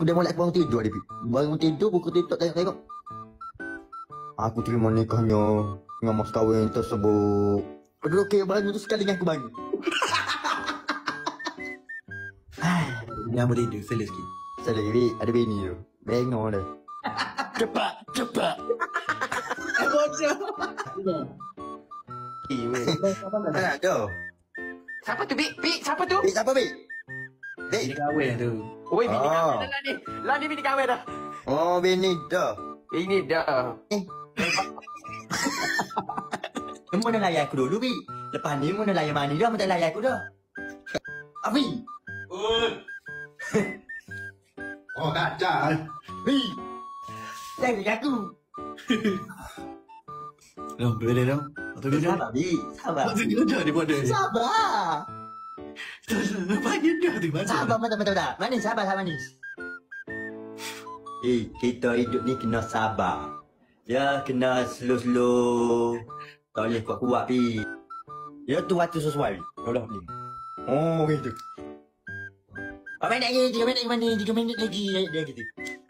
Aku dah mulai bangun tidur, Pi. Bangun tidur, buka TikTok, tengok-tengok. Aku terima nikahnya dengan mas kahwin tersebut. Aduh, okey, bangun tu sekali dengan aku bangun. Yang beridu, sila sikit. Saya lagi, ada bini tu. Bengong dah. Cepat, cepat. Bocor. Nak tu. Siapa tu, Bik? Bik, siapa tu? Bik, siapa, Bik? Bik. Bini kahwin tu. Oi, bini Ah. kahwin dah ni. Lah ni bini kahwin dah. Oh, bini dah. Ini dah. Kamu nak layan aku dulu, Bik. Lepas ni, mu nak layan mani dah, mu tak layan aku dah. Afi. Oh, kacau. Bik. Jangan aku. Dong, boleh dong. Atau dia dah. Sabar, Bik. Sabar. Atau dia dah dia buat dia. Sabar. Panggil dia tu mana? Sabar, mantap. Manis, sabar, manis. Kita hidup ni kena sabar. Ya, kena slow-slow. Tak boleh kuat-kuat, Pi. Ya, tu waktu sesuai. Tolong, Pi. Oh, gitu. Apa nak lagi? 3 minit lagi. Dia gitu.